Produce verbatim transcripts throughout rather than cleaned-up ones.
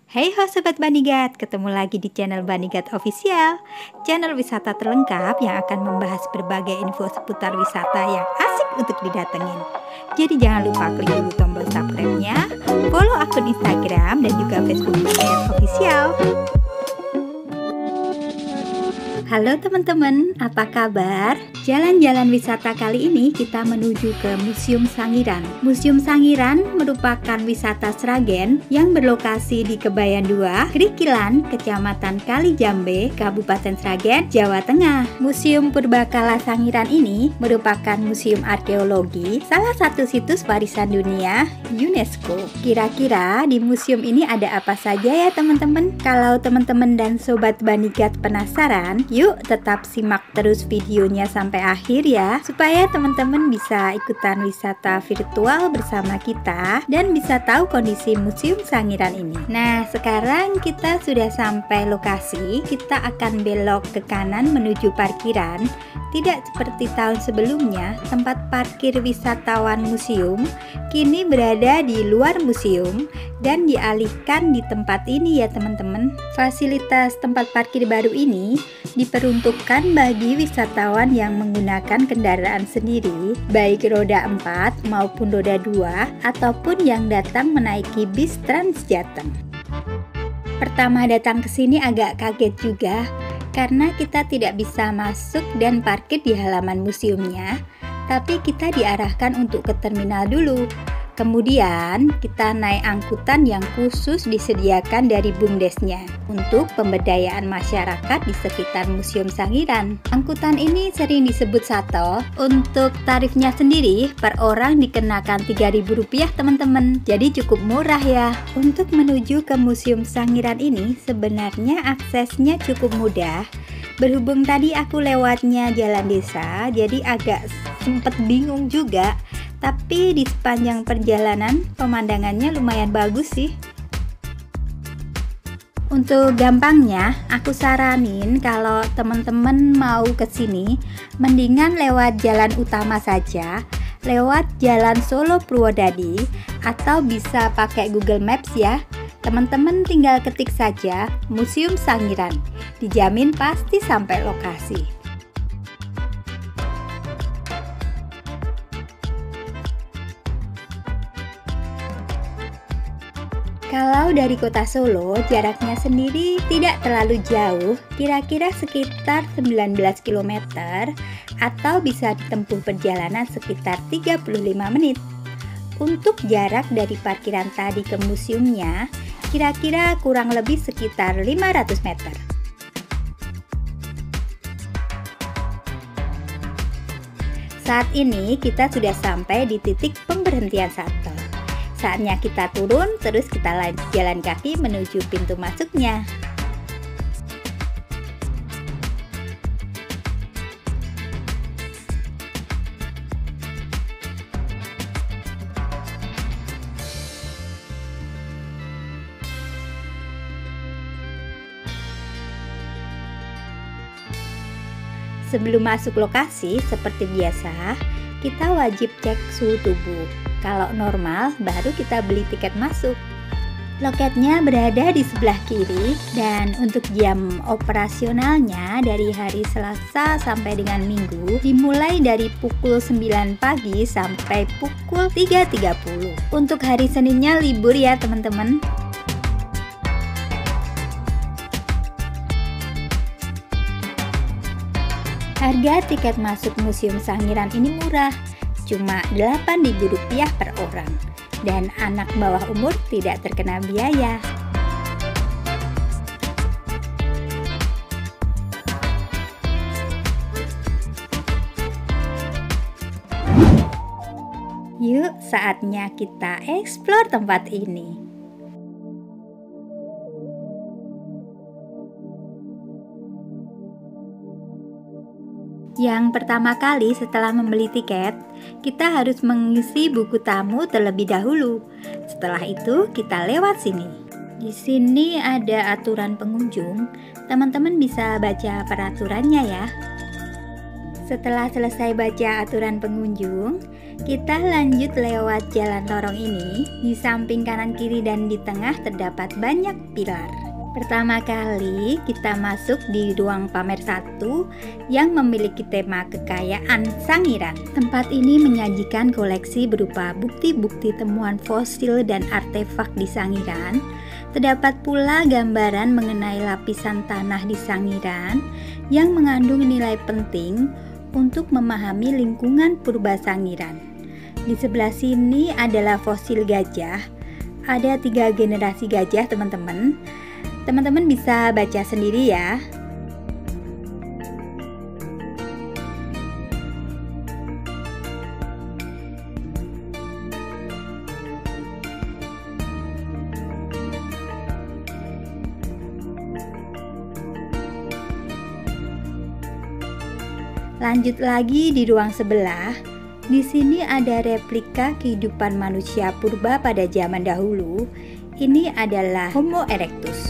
Hey ho Sobat Banigat, ketemu lagi di channel Banigat Official, channel wisata terlengkap yang akan membahas berbagai info seputar wisata yang asik untuk didatengin. Jadi jangan lupa klik dulu tombol subscribe-nya, follow akun Instagram dan juga Facebook Banigat Official. Halo teman-teman, apa kabar? Jalan-jalan wisata kali ini kita menuju ke Museum Sangiran. Museum Sangiran merupakan wisata Sragen yang berlokasi di Kebayan dua, Krikilan, Kecamatan Kalijambe, Kabupaten Sragen, Jawa Tengah. Museum Purbakala Sangiran ini merupakan museum arkeologi, salah satu situs warisan dunia UNESCO. Kira-kira di museum ini ada apa saja ya teman-teman? Kalau teman-teman dan Sobat Banigat penasaran, yuk tetap simak terus videonya sampai akhir ya, supaya teman-teman bisa ikutan wisata virtual bersama kita dan bisa tahu kondisi Museum Sangiran ini. Nah, sekarang kita sudah sampai lokasi. Kita akan belok ke kanan menuju parkiran. Tidak seperti tahun sebelumnya, tempat parkir wisatawan museum kini berada di luar museum dan dialihkan di tempat ini ya teman-teman. Fasilitas tempat parkir baru ini diperuntukkan bagi wisatawan yang menggunakan kendaraan sendiri, baik roda empat maupun roda dua, ataupun yang datang menaiki bis Transjateng. Pertama datang ke sini agak kaget juga, karena kita tidak bisa masuk dan parkir di halaman museumnya, tapi kita diarahkan untuk ke terminal dulu. Kemudian kita naik angkutan yang khusus disediakan dari BUMDesnya untuk pemberdayaan masyarakat di sekitar Museum Sangiran. Angkutan ini sering disebut shuttle. Untuk tarifnya sendiri per orang dikenakan tiga ribu rupiah teman-teman. Jadi cukup murah ya. Untuk menuju ke Museum Sangiran ini sebenarnya aksesnya cukup mudah. Berhubung tadi aku lewatnya jalan desa, jadi agak sempet bingung juga. Tapi di sepanjang perjalanan pemandangannya lumayan bagus sih. Untuk gampangnya, aku saranin kalau teman-teman mau ke sini, mendingan lewat jalan utama saja, lewat Jalan Solo Purwodadi, atau bisa pakai Google Maps ya. Teman-teman tinggal ketik saja Museum Sangiran, dijamin pasti sampai lokasi. Kalau dari kota Solo, jaraknya sendiri tidak terlalu jauh, kira-kira sekitar sembilan belas kilometer, atau bisa ditempuh perjalanan sekitar tiga puluh lima menit. Untuk jarak dari parkiran tadi ke museumnya, kira-kira kurang lebih sekitar lima ratus meter. Saat ini kita sudah sampai di titik pemberhentian shuttle. Saatnya kita turun, terus kita lanjut jalan kaki menuju pintu masuknya. Sebelum masuk lokasi, seperti biasa, kita wajib cek suhu tubuh. Kalau normal, baru kita beli tiket masuk. Loketnya berada di sebelah kiri, dan untuk jam operasionalnya dari hari Selasa sampai dengan Minggu, dimulai dari pukul sembilan pagi sampai pukul tiga tiga puluh. Untuk hari Seninnya libur ya teman-teman. Harga tiket masuk Museum Sangiran ini murah, cuma delapan ribu rupiah per orang, dan anak bawah umur tidak terkena biaya. Yuk, saatnya kita eksplor tempat ini. Yang pertama kali setelah membeli tiket, kita harus mengisi buku tamu terlebih dahulu. Setelah itu, kita lewat sini. Di sini ada aturan pengunjung. Teman-teman bisa baca peraturannya ya. Setelah selesai baca aturan pengunjung, Kita lanjut lewat jalan lorong ini. Di samping kanan kiri dan di tengah terdapat banyak pilar. Pertama kali kita masuk di ruang pamer satu yang memiliki tema kekayaan Sangiran. Tempat ini menyajikan koleksi berupa bukti-bukti temuan fosil dan artefak di Sangiran. Terdapat pula gambaran mengenai lapisan tanah di Sangiran yang mengandung nilai penting untuk memahami lingkungan purba Sangiran. Di sebelah sini adalah fosil gajah. Ada tiga generasi gajah, teman-teman. Teman-teman bisa baca sendiri ya. Lanjut lagi di ruang sebelah. Di sini ada replika kehidupan manusia purba pada zaman dahulu. Ini adalah Homo erectus.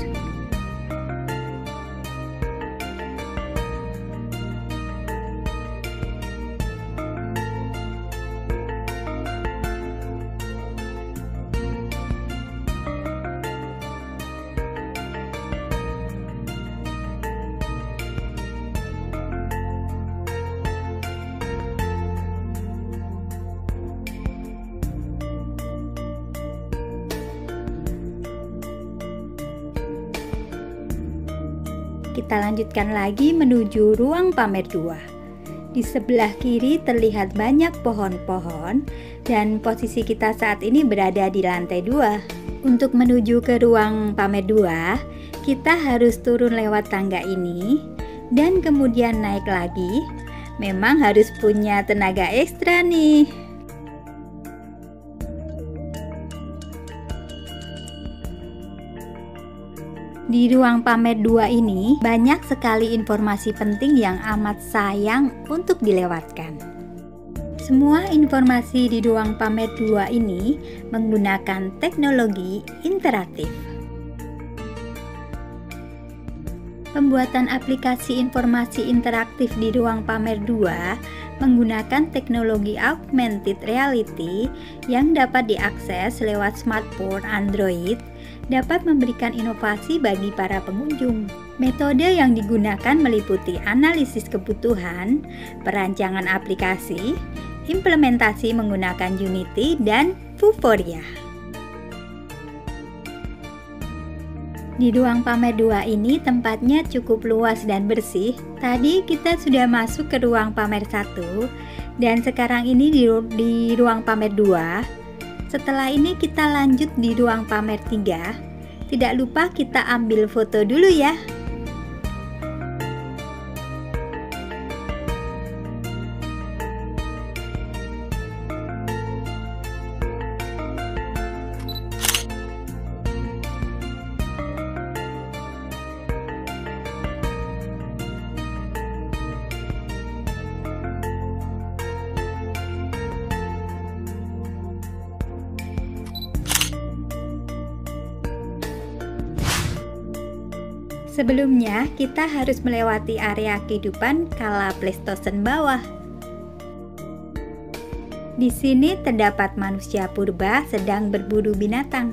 Kita lanjutkan lagi menuju ruang pamer dua. Di sebelah kiri terlihat banyak pohon-pohon dan posisi kita saat ini berada di lantai dua. Untuk menuju ke ruang pamer dua, kita harus turun lewat tangga ini dan kemudian naik lagi. Memang harus punya tenaga ekstra nih. Di ruang pamer dua ini banyak sekali informasi penting yang amat sayang untuk dilewatkan. Semua informasi di ruang pamer dua ini menggunakan teknologi interaktif. Pembuatan aplikasi informasi interaktif di ruang pamer dua menggunakan teknologi augmented reality yang dapat diakses lewat smartphone Android, dapat memberikan inovasi bagi para pengunjung. Metode yang digunakan meliputi analisis kebutuhan, perancangan aplikasi, implementasi menggunakan Unity, dan Vuforia. Di ruang pamer dua ini tempatnya cukup luas dan bersih. Tadi kita sudah masuk ke ruang pamer satu dan sekarang ini di, di ruang pamer dua. Setelah ini kita lanjut di ruang pamer tiga. Tidak lupa kita ambil foto dulu ya. Sebelumnya, kita harus melewati area kehidupan kala Pleistosen bawah. Di sini terdapat manusia purba sedang berburu binatang.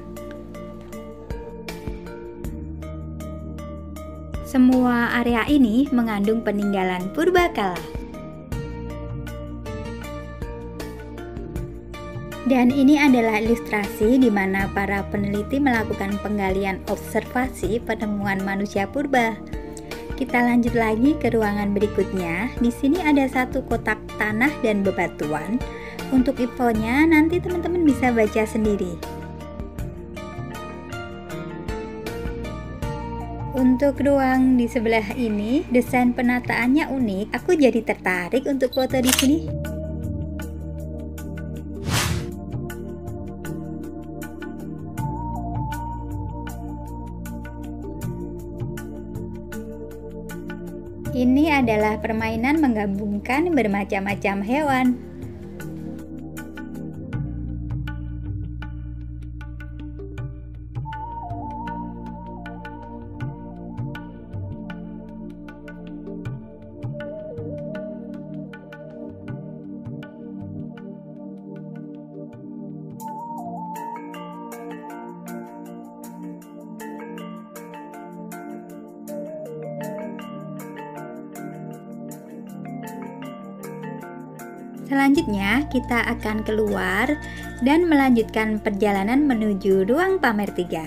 Semua area ini mengandung peninggalan purbakala. Dan ini adalah ilustrasi di mana para peneliti melakukan penggalian observasi penemuan manusia purba. Kita lanjut lagi ke ruangan berikutnya. Di sini ada satu kotak tanah dan bebatuan. Untuk infonya nanti teman-teman bisa baca sendiri. Untuk ruang di sebelah ini, desain penataannya unik. Aku jadi tertarik untuk foto di sini. Ini adalah permainan menggabungkan bermacam-macam hewan. Selanjutnya, kita akan keluar dan melanjutkan perjalanan menuju ruang pamer tiga.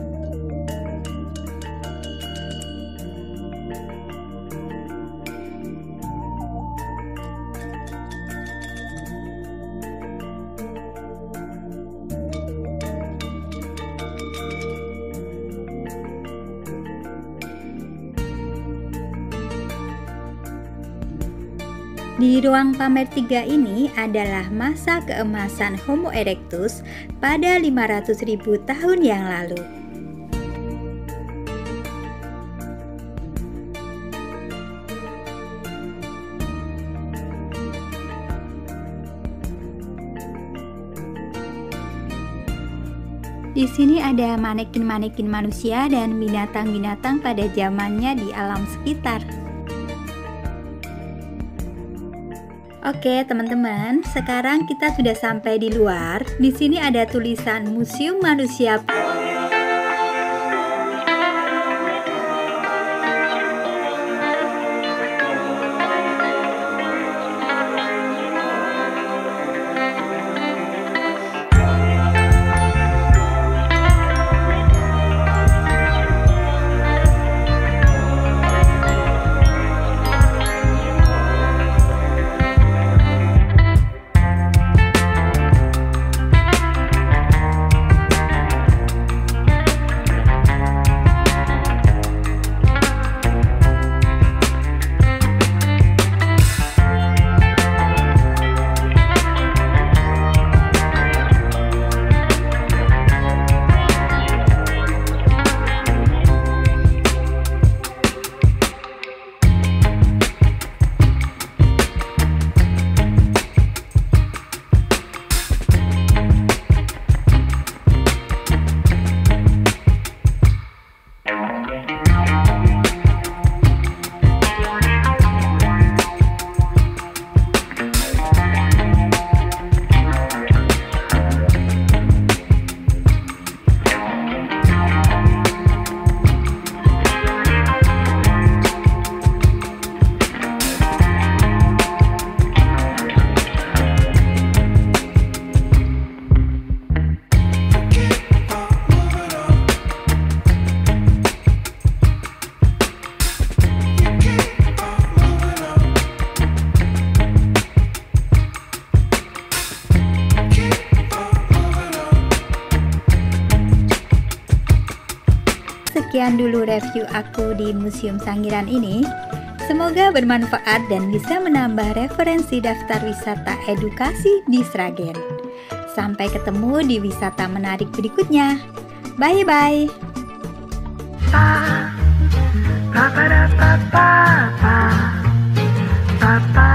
Di ruang pamer tiga ini adalah masa keemasan Homo erectus pada lima ratus ribu tahun yang lalu. Di sini ada manekin-manekin manusia dan binatang-binatang pada zamannya di alam sekitar. Oke, teman-teman, sekarang kita sudah sampai di luar. Di sini ada tulisan Museum Manusia. Sekian dulu review aku di Museum Sangiran ini. Semoga bermanfaat dan bisa menambah referensi daftar wisata edukasi di Sragen. Sampai ketemu di wisata menarik berikutnya. Bye-bye. Pa, pa, pa, pa, pa, pa, pa, pa.